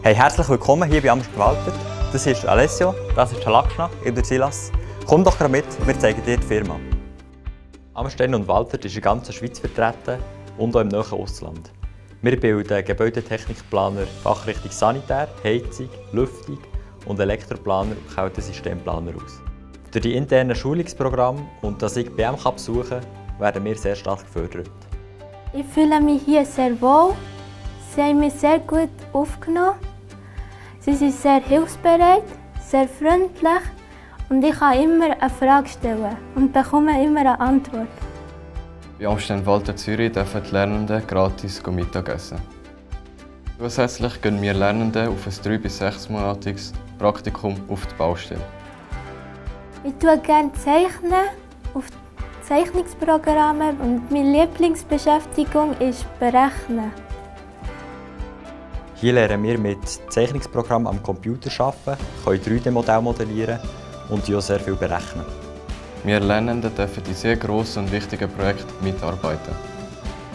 Hey, herzlich willkommen hier bei Amsterdam Walter. Das hier ist Alessio, das ist Lakshna, ich bin Silas. Komm doch gerade mit, wir zeigen dir die Firma. Amsterdam und Walter ist in der ganzen Schweiz vertreten und auch im nahen Ausland. Wir bilden Gebäudetechnikplaner, Fachrichtung Sanitär, Heizung, Lüftung und Elektroplaner und Kältesystemplaner aus. Durch die internen Schulungsprogramme und dass ich BM besuchen kann, werden wir sehr stark gefördert. Ich fühle mich hier sehr wohl. Sie haben mich sehr gut aufgenommen. Sie sind sehr hilfsbereit, sehr freundlich und ich kann immer eine Frage stellen und bekomme immer eine Antwort. Bei Amsterdam Walter Zürich dürfen die Lernenden gratis Mittagessen. Zusätzlich gehen wir Lernenden auf ein 3- bis 6-monatiges Praktikum auf die Baustelle. Ich tue gerne zeichnen auf Zeichnungsprogramme und meine Lieblingsbeschäftigung ist Berechnen. Hier lernen wir mit Zeichnungsprogrammen am Computer arbeiten, können 3D-Modelle modellieren und auch sehr viel berechnen. Wir Lernenden dürfen in sehr grossen und wichtigen Projekten mitarbeiten.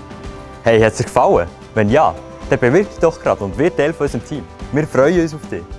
Hey, hat es dir gefallen? Wenn ja, dann bewirb dich doch gerade und wird Teil von unserem Team. Wir freuen uns auf dich.